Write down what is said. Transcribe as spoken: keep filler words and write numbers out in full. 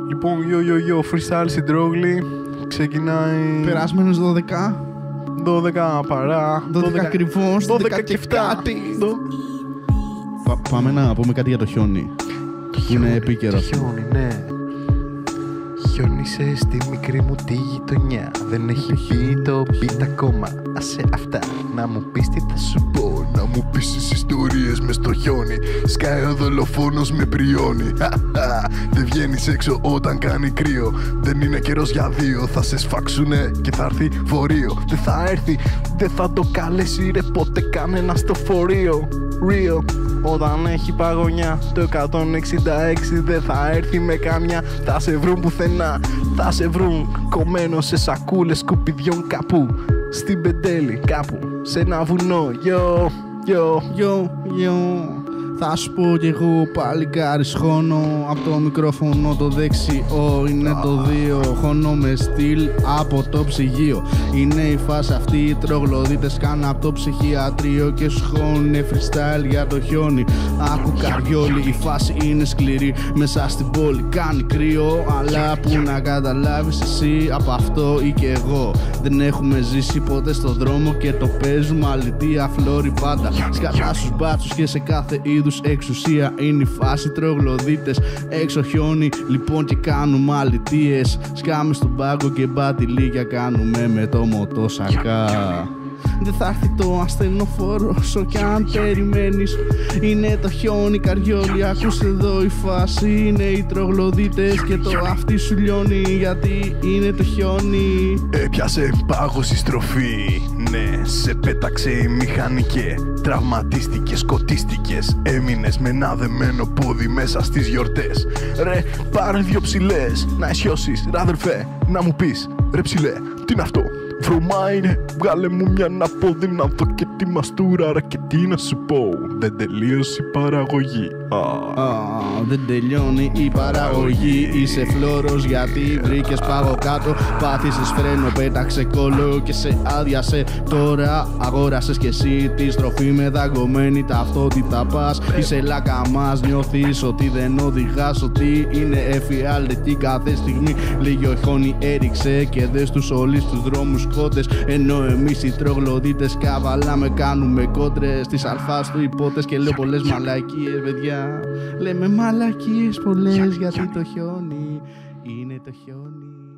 Λοιπόν, yo, yo, yo, freestyle στην Τρόγλη. Ξεκινάει. Περάσμενους δώδεκα. δώδεκα παρά. δώδεκα ακριβώς. δώδεκα και επτά. Πα, πάμε να πούμε κάτι για το χιόνι. Το χιόνι, είναι επίκαιρο. Το χιόνι, ναι. Χιόνισε στη μικρή μου τη γειτονιά. Δεν έχει πει το beat ακόμα. Άσε αυτά, να μου πεις τι θα σου πω. Να μου πεις τις ιστορίες μες στο χιόνι. Σκάει ο δολοφόνος με πριώνει. Δεν βγαίνεις έξω όταν κάνει κρύο. Δεν είναι καιρός για δύο. Θα σε σφάξουνε και θα έρθει φορείο. Δεν θα έρθει, δεν θα το καλέσει ρε ποτέ κανένα στο φορείο. Real. Όταν έχει παγωνιά το εκατόν εξήντα έξι δεν θα έρθει με καμιά. Θα σε βρουν πουθενά, θα σε βρουν κομμένο σε σακούλες σκουπιδιών κάπου στην Πεντέλη, κάπου σε ένα βουνό. Yo, yo, yo, yo. Θα σου πω κι εγώ παλικάρι σχώνω. Απ' το μικρόφωνο το δεξιό είναι το δύο. Χώνω με στυλ από το ψυγείο. Είναι η φάση αυτή, οι τρογλωδίτες κάνουν από το ψυχιατρίο και σου χώνουνε freestyle για το χιόνι. Άκου καριόλι, η φάση είναι σκληρή. Μέσα στην πόλη κάνει κρύο, αλλά που να καταλάβεις εσύ από αυτό ή και εγώ. Δεν έχουμε ζήσει ποτέ στον δρόμο και το παίζουμε αλητία φλόρι πάντα. Σκατά στους μπάτσους και σε κάθε είδους εξουσία είναι η φάση, τρογλωδίτες έξω χιόνι λοιπόν και κάνουμε αλητίες. Σκάμε στον πάγκο και μπατιλίκια κάνουμε με το μοτοσακά. Δεν θα έρθει το ασθενοφόρο όσο κι αν περιμένεις. Είναι το χιόνι καριόλι, ακούς εδώ η φάση. Είναι οι τρογλωδίτες και το αυτί σου λιώνει γιατί είναι το χιόνι. Έπιασε πάγος η στροφή, ναι, σε πέταξε η μηχανικέ. Τραυματίστηκες, σκοτίστηκες, έμεινες με ένα δεμένο πόδι μέσα στις γιορτές. Ρε, πάρε δυο ψηλές, να αισιώσεις, ρε αδερφέ, να μου πεις, ρε ψηλέ, τι είναι αυτό. Βρωμά είναι, βγάλε μου μια να πω, να δω και τη μαστούρα, ρε και τι να σου πω. Δεν τελείωσε η παραγωγή. Ah. Ah, δεν τελειώνει η παραγωγή. Είσαι φλόρος γιατί βρήκες πάγο κάτω. Πάθησες φρένο, πέταξε κόλλο και σε άδειασε. Τώρα αγόρασες κι εσύ τη στροφή με δαγκωμένη ταυτότητα. Πας, είσαι λάκα μας, νιώθεις ότι δεν οδηγάς, ότι είναι εφιάλτη κάθε στιγμή. Λίγο χιόνι έριξε και δες τους όλοι στους δρόμους κότες. Ενώ εμείς οι τρογλωδίτες καβαλάμε, κάνουμε κόντρες στις αλφάς του υπότες. Και λέω πολλές μαλακίες παιδιά. Λέμε μαλακίες πολλές γιατί το χιόνι είναι το χιόνι.